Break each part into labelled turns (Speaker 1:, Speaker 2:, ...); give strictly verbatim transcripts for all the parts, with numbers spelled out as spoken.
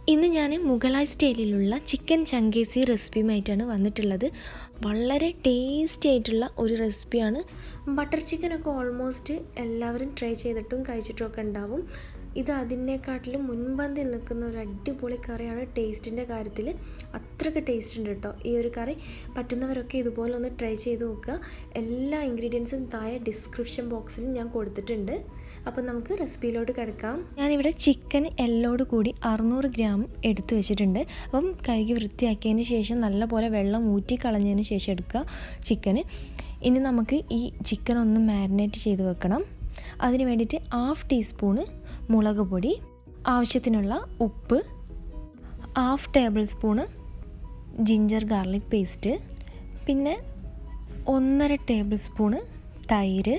Speaker 1: ഇന്ന് ഞാൻ മുഗളായ് സ്റ്റൈലിലുള്ള ചിക്കൻ ചങ്കേസി റെസിപ്പിയുമായിട്ടാണ് വന്നിട്ടുള്ളത്. വളരെ ടേസ്റ്റി ആയിട്ടുള്ള ഒരു റെസിപ്പിയാണ്. ബട്ടർ ചിക്കനൊക്കെ ഓൾമോസ്റ്റ് എല്ലാവരും ട്രൈ ചെയ്തിട്ടും കഴിച്ചിട്ടുമൊക്കെ ഉണ്ടാവും. ഇത് അതിനേക്കാട്ടിലും മുൻപന്തിൽ നിൽക്കുന്ന ഒരു അടിപൊളി കറിയാണ്. ടേസ്റ്റിൻ്റെ കാര്യത്തിൽ അത്രയ്ക്ക് ടേസ്റ്റ് ഉണ്ട് കേട്ടോ ഈ ഒരു കറി. പറ്റുന്നവരൊക്കെ ഇതുപോലെ ഒന്ന് ട്രൈ ചെയ്ത് നോക്കുക. എല്ലാ ഇൻഗ്രീഡിയൻസും താഴെ ഡിസ്ക്രിപ്ഷൻ ബോക്സിലും ഞാൻ കൊടുത്തിട്ടുണ്ട്. അപ്പം നമുക്ക് റെസിപ്പിയിലോട്ട് കിടക്കാം. ഞാനിവിടെ ചിക്കൻ എല്ലോട് കൂടി അറുന്നൂറ് ഗ്രാം എടുത്ത് വെച്ചിട്ടുണ്ട്. അപ്പം കഴുകി വൃത്തിയാക്കിയതിന് ശേഷം നല്ലപോലെ വെള്ളം ഊറ്റി കളഞ്ഞതിന് ശേഷം എടുക്കുക ചിക്കന്. ഇനി നമുക്ക് ഈ ചിക്കൻ ഒന്ന് മാരിനേറ്റ് ചെയ്ത് വെക്കണം. അതിന് വേണ്ടിയിട്ട് ഹാഫ് ടീസ്പൂണ് മുളക് പൊടി, ആവശ്യത്തിനുള്ള ഉപ്പ്, half table spoon ginger garlic paste, പിന്നെ ഒന്നര ടേബിൾ സ്പൂണ് തൈര്.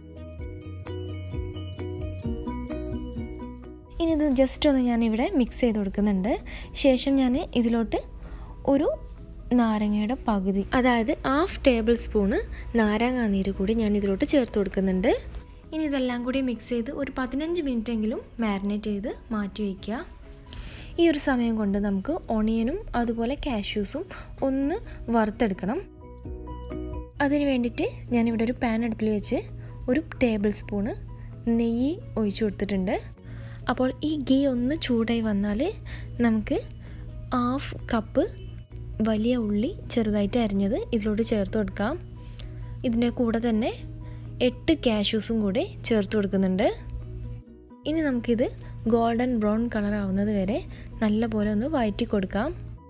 Speaker 1: ഇനി ഇത് ജസ്റ്റ് ഒന്ന് ഞാനിവിടെ മിക്സ് ചെയ്ത് കൊടുക്കുന്നുണ്ട്. ശേഷം ഞാൻ ഇതിലോട്ട് ഒരു നാരങ്ങയുടെ പകുതി, അതായത് ഹാഫ് ടേബിൾ സ്പൂണ് നാരങ്ങാ നീര് കൂടി ഞാൻ ഇതിലോട്ട് ചേർത്ത് കൊടുക്കുന്നുണ്ട്. ഇനി ഇതെല്ലാം കൂടി മിക്സ് ചെയ്ത് ഒരു പതിനഞ്ച് മിനിറ്റെങ്കിലും മാരിനേറ്റ് ചെയ്ത് മാറ്റി വയ്ക്കുക. ഈ ഒരു സമയം കൊണ്ട് നമുക്ക് ഓണിയനും അതുപോലെ കാഷ്യൂസും ഒന്ന് വറുത്തെടുക്കണം. അതിന് വേണ്ടിയിട്ട് ഞാനിവിടെ ഒരു പാൻ അടുപ്പിൽ വെച്ച് ഒരു ടേബിൾ സ്പൂണ് നെയ്യ് ഒഴിച്ചു കൊടുത്തിട്ടുണ്ട്. അപ്പോൾ ഈ ഗീ ഒന്ന് ചൂടായി വന്നാൽ നമുക്ക് ഹാഫ് കപ്പ് വലിയ ഉള്ളി ചെറുതായിട്ട് അരിഞ്ഞത് ഇതിലോട്ട് ചേർത്ത് കൊടുക്കാം. ഇതിൻ്റെ കൂടെ തന്നെ എട്ട് കാഷ്യൂസും കൂടി ചേർത്ത് കൊടുക്കുന്നുണ്ട്. ഇനി നമുക്കിത് ഗോൾഡൻ ബ്രൗൺ കളർ ആവുന്നത് വരെ നല്ലപോലെ ഒന്ന് വഴറ്റി കൊടുക്കാം.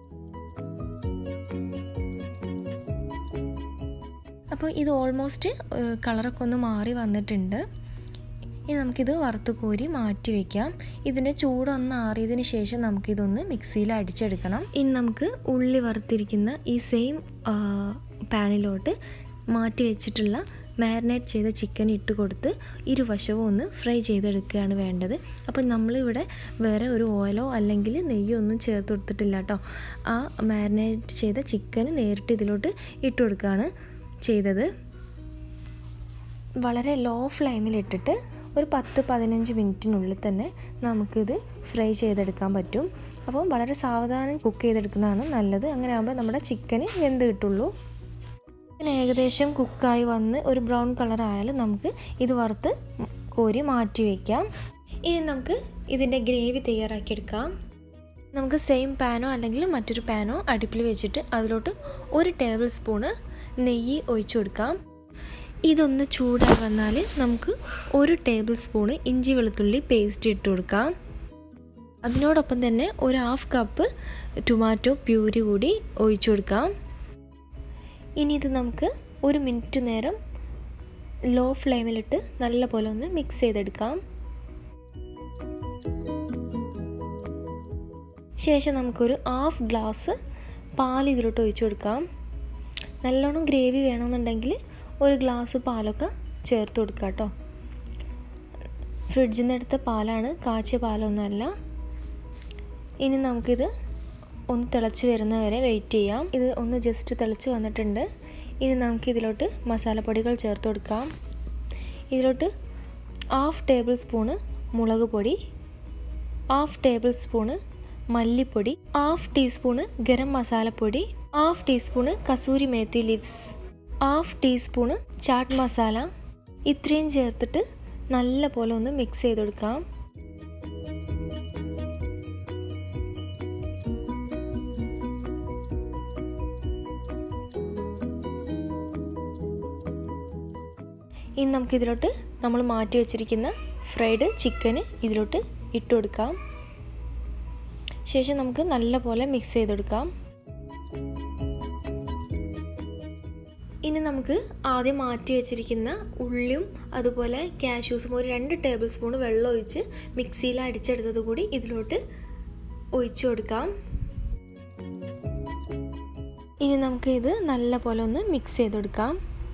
Speaker 1: അപ്പോൾ ഇത് ഓൾമോസ്റ്റ് കളറൊക്കെ ഒന്ന് മാറി വന്നിട്ടുണ്ട്. ഇനി നമുക്കിത് വറുത്ത് കോരി മാറ്റി വയ്ക്കാം. ഇതിൻ്റെ ചൂടൊന്ന് ആറിയതിന് ശേഷം നമുക്കിതൊന്ന് മിക്സിയിൽ അടിച്ചെടുക്കണം. ഇനി നമുക്ക് ഉള്ളി വറുത്തിരിക്കുന്ന ഈ സെയിം പാനിലോട്ട് മാറ്റി വെച്ചിട്ടുള്ള മാരിനേറ്റ് ചെയ്ത ചിക്കൻ ഇട്ട് കൊടുത്ത് ഇരുവശവും ഒന്ന് ഫ്രൈ ചെയ്തെടുക്കുകയാണ് വേണ്ടത്. അപ്പം നമ്മളിവിടെ വേറെ ഒരു ഓയിലോ അല്ലെങ്കിൽ നെയ്യോ ഒന്നും ചേർത്ത് കൊടുത്തിട്ടില്ല കേട്ടോ. ആ മാരിനേറ്റ് ചെയ്ത ചിക്കൻ നേരിട്ട് ഇതിലോട്ട് ഇട്ട് കൊടുക്കുകയാണ് ചെയ്തത്. വളരെ ലോ ഫ്ലെയിമിലിട്ടിട്ട് ഒരു പത്ത് പതിനഞ്ച് മിനിറ്റിനുള്ളിൽ തന്നെ നമുക്കിത് ഫ്രൈ ചെയ്തെടുക്കാൻ പറ്റും. അപ്പോൾ വളരെ സാവധാനം കുക്ക് ചെയ്തെടുക്കുന്നതാണ് നല്ലത്. അങ്ങനെ ആകുമ്പോൾ നമ്മുടെ ചിക്കന് വെന്ത് കിട്ടുള്ളൂ. ചിക്കൻ ഏകദേശം കുക്കായി വന്ന് ഒരു ബ്രൗൺ കളർ ആയാലും നമുക്ക് ഇത് വറുത്ത് കോരി മാറ്റി വയ്ക്കാം. ഇനി നമുക്ക് ഇതിൻ്റെ ഗ്രേവി തയ്യാറാക്കിയെടുക്കാം. നമുക്ക് സെയിം പാനോ അല്ലെങ്കിൽ മറ്റൊരു പാനോ അടുപ്പിൽ വെച്ചിട്ട് അതിലോട്ട് ഒരു ടേബിൾ സ്പൂണ് നെയ്യ് ഒഴിച്ചു കൊടുക്കാം. ഇതൊന്ന് ചൂടായി വന്നാൽ നമുക്ക് ഒരു ടേബിൾ സ്പൂണ് ഇഞ്ചി വെളുത്തുള്ളി പേസ്റ്റ് ഇട്ട് കൊടുക്കാം. അതിനോടൊപ്പം തന്നെ ഒരു ഹാഫ് കപ്പ് ടൊമാറ്റോ പ്യൂരി കൂടി ഒഴിച്ചു കൊടുക്കാം. ഇനി ഇത് നമുക്ക് ഒരു മിനിറ്റ് നേരം ലോ ഫ്ലെയിമിലിട്ട് നല്ലപോലെ ഒന്ന് മിക്സ് ചെയ്തെടുക്കാം. ശേഷം നമുക്കൊരു ഹാഫ് ഗ്ലാസ് പാൽ ഇതിലോട്ട് ഒഴിച്ചു കൊടുക്കാം. നല്ലോണം ഗ്രേവി വേണമെന്നുണ്ടെങ്കിൽ ഒരു ഗ്ലാസ് പാലൊക്കെ ചേർത്ത് കൊടുക്കാം കേട്ടോ. ഫ്രിഡ്ജിൽ നിന്ന് എടുത്ത പാലാണ്, കാച്ചിയ പാലൊന്നുമല്ല. ഇനി നമുക്കിത് ഒന്ന് തിളച്ച് വരുന്ന വരെ വെയിറ്റ് ചെയ്യാം. ഇത് ഒന്ന് ജസ്റ്റ് തിളച്ച് വന്നിട്ടുണ്ട്. ഇനി നമുക്ക് ഇതിലോട്ട് മസാലപ്പൊടികൾ ചേർത്ത് കൊടുക്കാം. ഇതിലോട്ട് ഹാഫ് ടേബിൾ സ്പൂണ് മുളക് പൊടി, ഹാഫ് ടേബിൾ സ്പൂണ് മല്ലിപ്പൊടി, ഹാഫ് ടീസ്പൂണ് ഗരം മസാലപ്പൊടി, half teaspoon kasuri methi leaves, half teaspoon chaat masala. ഇത്രയും ചേർത്തിട്ട് നല്ല പോലെ ഒന്ന് മിക്സ് ചെയ്ത് കൊടുക്കാം. ഇനി നമുക്കിതിലോട്ട് നമ്മൾ മാറ്റി വെച്ചിരിക്കുന്ന ഫ്രൈഡ് ചിക്കന് ഇതിലോട്ട് ഇട്ട് കൊടുക്കാം. ശേഷം നമുക്ക് നല്ലപോലെ മിക്സ് ചെയ്തെടുക്കാം. ഇനി നമുക്ക് ആദ്യം മാറ്റി വെച്ചിരിക്കുന്ന ഉള്ളിയും അതുപോലെ കാഷ്യൂസും ഒരു രണ്ട് ടേബിൾ സ്പൂൺ വെള്ളം ഒഴിച്ച് മിക്സിയിൽ അടിച്ചെടുത്തത് കൂടി ഇതിലോട്ട് ഒഴിച്ചു കൊടുക്കാം. ഇനി നമുക്ക് ഇത് നല്ലപോലെ ഒന്ന് മിക്സ് ചെയ്തെടുക്കാം.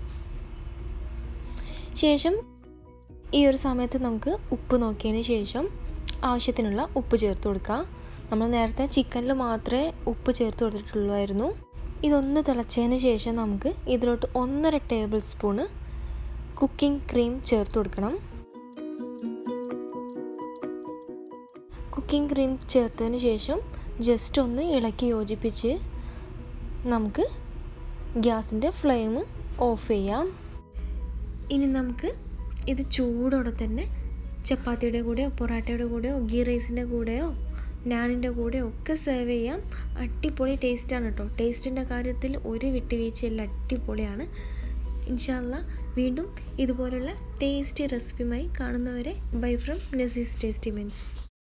Speaker 1: ശേഷം ഈ ഒരു സമയത്ത് നമുക്ക് ഉപ്പ് നോക്കിയതിന് ശേഷം ആവശ്യത്തിനുള്ള ഉപ്പ് ചേർത്ത് കൊടുക്കാം. നമ്മൾ നേരത്തെ ചിക്കനിൽ മാത്രമേ ഉപ്പ് ചേർത്ത് കൊടുത്തിട്ടുള്ളായിരുന്നു. ഇതൊന്ന് തിളച്ചതിന് ശേഷം നമുക്ക് ഇതിലോട്ട് ഒന്നര ടേബിൾ സ്പൂണ് കുക്കിംഗ് ക്രീം ചേർത്ത് കൊടുക്കണം. കുക്കിംഗ് ക്രീം ചേർത്തതിന് ശേഷം ജസ്റ്റ് ഒന്ന് ഇളക്കി യോജിപ്പിച്ച് നമുക്ക് ഗ്യാസിൻ്റെ ഫ്ലെയിം ഓഫ് ചെയ്യാം. ഇനി നമുക്ക് ഇത് ചൂടോടെ തന്നെ ചപ്പാത്തിയുടെ കൂടെയോ പൊറാട്ടയുടെ കൂടെയോ ഗീ റൈസിൻ്റെ കൂടെയോ നാനിൻ്റെ കൂടെയോ ഒക്കെ സെർവ് ചെയ്യാം. അടിപൊളി ടേസ്റ്റാണ് കേട്ടോ. ടേസ്റ്റിൻ്റെ കാര്യത്തിൽ ഒരു വിട്ടുവീഴ്ചയില്ല, അടിപൊളിയാണ്. ഇൻഷാ അല്ലാഹ് വീണ്ടും ഇതുപോലുള്ള ടേസ്റ്റി റെസിപ്പിയുമായി കാണുന്നവരെ ബൈ ഫ്രം നസീസ് ടേസ്റ്റിമെൻറ്റ്സ്.